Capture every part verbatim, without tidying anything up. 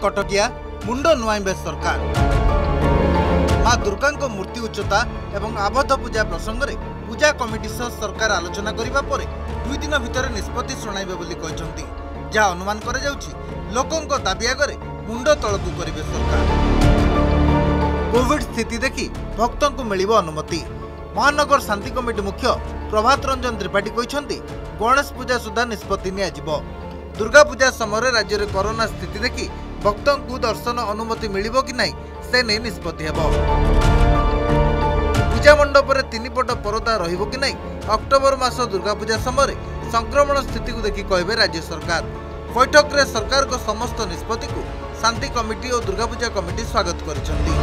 कटकिया मुंड नुआइबे सरकार। माँ दुर्गा मूर्ति उच्चता एवं आबद्ध पूजा प्रसंग में पूजा कमिटी सह सरकार आलोचना करने पर दुई दिन भितर निष्पत्ति शुणाइबे बोली कहते, जहाँ अनुमान करा जाउछि लोकंक दाबी आगे मुंड तलकू करिबे सरकार। कोविड स्थिति देखि भक्तों को मिलिबो अनुमति। महानगर शांति कमिटी मुख्य प्रभात रंजन त्रिपाठी कहते गणेश पूजा सुधा निष्पत्ति नियाजिबो। दुर्गा पूजा समय राज्य में कोरोना स्थिति देखि भक्तों को दर्शन अनुमति मिलिबो कि नहीं से नहीं निष्पत्ति हेबो। पूजा मंडप में तीन पट परदा रहिबो कि नहीं अक्टोबर मास दुर्गा पूजा समय संक्रमण स्थिति को देखि कहबे राज्य सरकार। बैठक में सरकार को समस्त निष्पत्ति को शांति कमिटी और दुर्गा पूजा कमिटी स्वागत करिसेंती।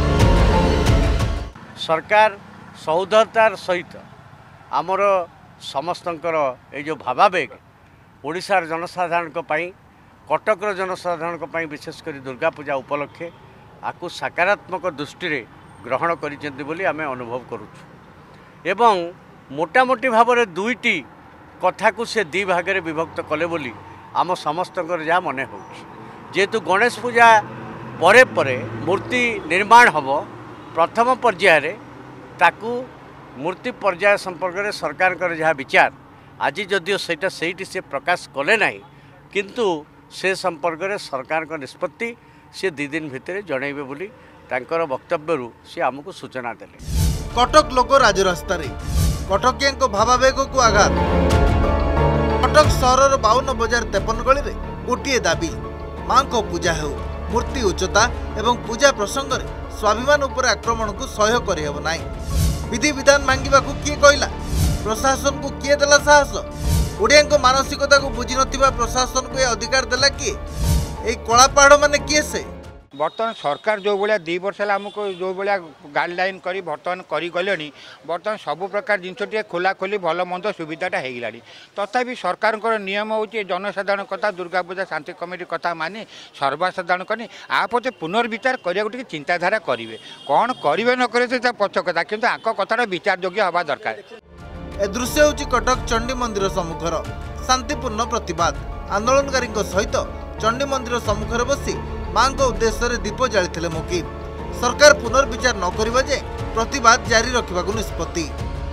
सरकार सौधरतार सहित आमर समस्तंकर ए जो भावावेग ओडिशार जनसाधारण कटकर जनसाधारण विशेषकर दुर्गा पूजा उपलक्षे आकु सकारात्मक दृष्टि ग्रहण करिसेंती आमे अनुभव करूछु। एवं मोटामोटी भाव में दुईटी कथा को से दी भागे विभक्त कले बोली आम समस्तंकर जहाँ मन हो। जेहेतु गणेश पूजा परे परे मूर्ति निर्माण हब प्रथम पर्यायर ताकू मूर्ति पर्याय संपर्क में सरकार जहाँ विचार आज जदिओ सेटा सेठी से प्रकाश कले ना किंतु से संपर्क में सरकार का निष्पत्ति से दी दिन भितर जनइबे बोली तांकर वक्तव्य से आमको सूचना देले। कटक लोक राजरास्ता कटकिया भावावेग को आघात। कटक सहर बावन बजार तेपन गली में गोटे दाबी मां को पूजा हो मूर्ति उच्चता एवं पूजा प्रसंग में स्वाभिमान उपर आक्रमण को सह्य करहब ना। विधि विधान मांगवा किए कहला प्रशासन को किए देला साहस। ओडिया मानसिकता को बुझी नथिबा प्रशासन को यह अधिकार देला किए ए कला पहाड़ माने किए से। बर्तमान सरकार जो भाया दी वर्ष आमको जो भाया गाइडलाइन करी बर्तमान करी गले बर्तमान सब प्रकार जिनस खोला खोली भल मंद सुविधाटा हो गला। तथापि सरकार नियम हो जनसाधारण कथा दुर्गा पूजा शांति कमिटी कथा मानी सर्वसाधारण करनी आपते पुनर्विचार करने चिंताधारा करेंगे कौन करेंगे न करेंगे पक्ष कथा किंतु आक कथा विचार योग्य हवा दरकार। ए दृश्य होची कटक चंडी मंदिर सम्मुखर शांतिपूर्ण प्रतिवाद आंदोलनकारी सहित चंडी मंदिर सम्मुखर बसी मां को उद्देश्य दीप जाली मुकिम। सरकार पुनर्विचार न करिबा जे प्रतिवाद जारी रखा निष्पत्ति।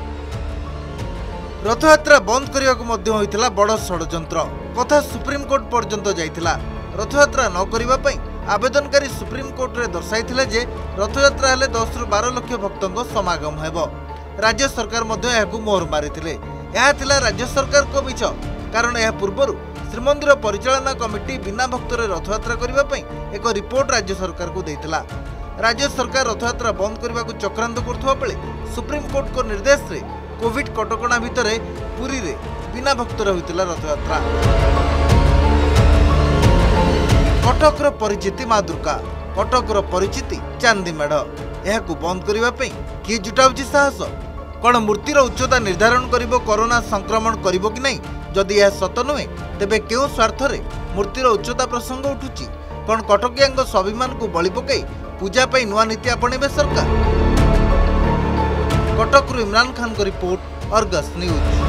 रथयात्रा बंद करने बड़ षड्यंत्र कथा सुप्रीम कोर्ट पर्यंत जाइथिला। रथयात्रा न करने आवेदनकारी सुप्रीम कोर्ट रे दर्शाइथिले जे रथयात्रा हेले दस रु बारह लक्ष भक्तों समागम हेबो। राज्य सरकार मोहर मारी राज्य सरकार को मिछ कारण यह पूर्व श्रीमंदिर परिचालना कमिटी बिना भक्तर रथयात्रा करने एक रिपोर्ट राज्य सरकार को देता। राज्य सरकार रथयात्रा बंद करने को चक्रांत करुवा बेले सुप्रीम कोर्ट को निर्देश रे कोविड कटकणा भितर पुरी रे बिना भक्तर होइतिला रथयात्रा। कटकर परिचिति माँ दुर्गा कटकर परिचिति चांदी मेढ़ यह बंद करने किए जुटाऊँ साहस। कौन मूर्तिर उच्चता निर्धारण करिबो कोरोना संक्रमण करिबो कि नहीं जदि यह सत नुहे तेबे केउ स्वार्थ रे मूर्तिर उच्चता प्रसंग उठुची। कौन कटकिया स्वाभिमान को बलि पकई पूजा पाई नुआ नीति आपणेबे सरकार। कटक इमरान खान को रिपोर्ट अर्गस न्यूज।